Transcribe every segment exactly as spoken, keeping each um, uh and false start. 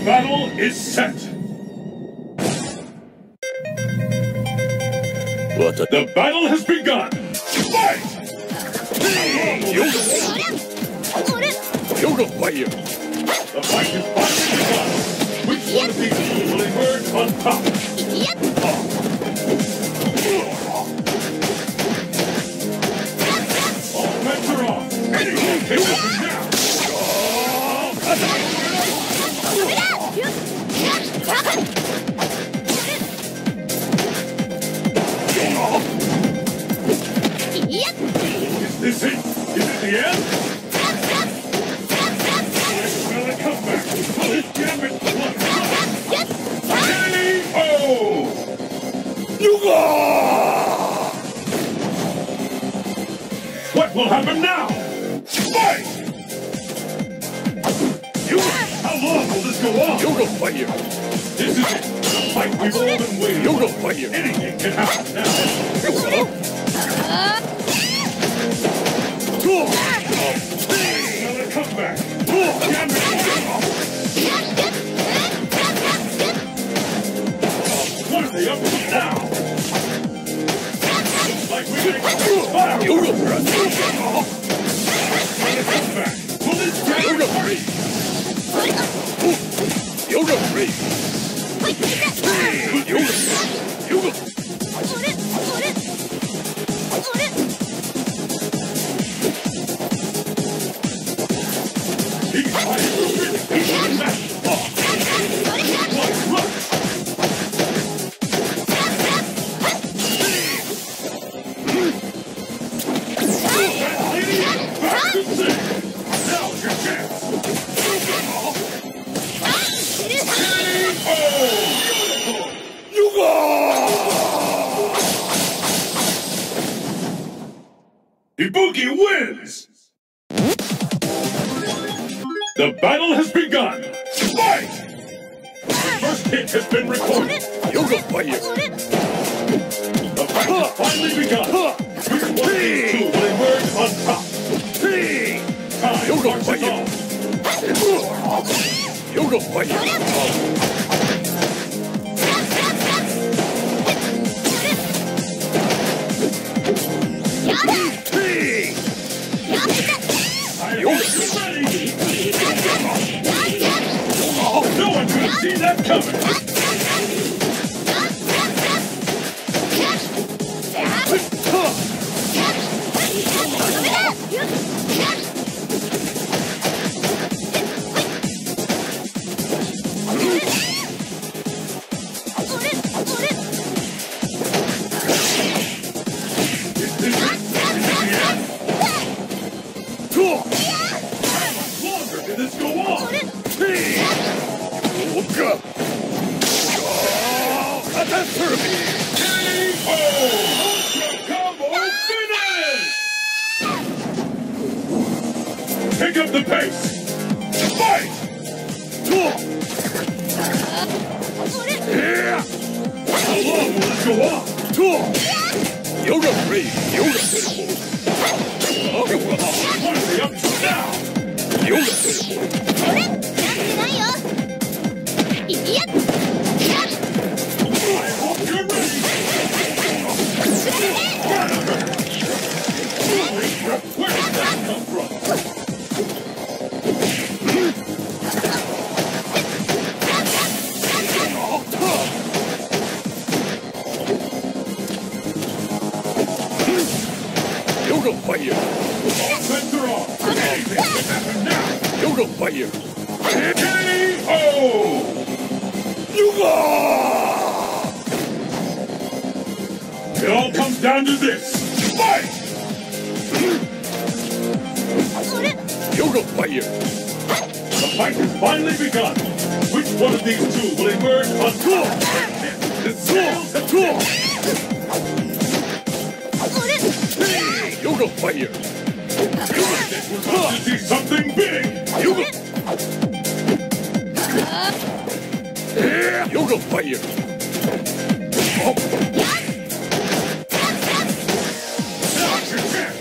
battle is set. What? The battle has begun. Fight! Yoga fire! The fight is finally begun. Which one of these two will emerge on top? All bets are off. Anyone can win now. Is this it? Is it the end? Will it come back? Will it jam it? K O! Yuga! What will happen now? Fight! How long will this go on? Yoga fire! This is it. The fight we've all been waiting Yoga for. fire! Anything can happen now. Will it come back? Jam it! What are they up to now? Looks like we're getting fire! Yoga breath! Will it come back? Will this jam Yoga free! Yoga free! Yoga! Yoga! He's fighting for really good match. What rush? Back to six. Now's your chance. Yuga! Ibuki wins! The battle has begun! Fight! The first hit has been recorded. Yoga fire! The fight has finally begun. Which one of these two will emerge on top? Time Yoga marches fire! on. Yoga fire! No one could have seen that coming! Is this it? Is this the end? How much longer can this go on? Yoga! Catastrophe! K O! Ultra Combo finish! Pick up the pace! Fight! How long will this go on? Yoga free! Yoga pitiful! What are they up to now? Yoga pitiful! I hope you're ready! Where did that come from? Yoga fire! All bets are off! Anything can happen now! Yoga fire! K O! Yoga! It all comes down to this! Fight! Yoga fire! The fight has finally begun! Which one of these two will emerge on top? The scales have tipped! Yoga fire! This was about to see something big! Yoga! Yoga fire! Now's your chance!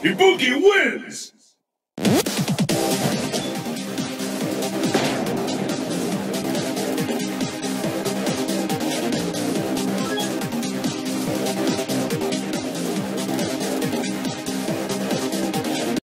Ibuki wins!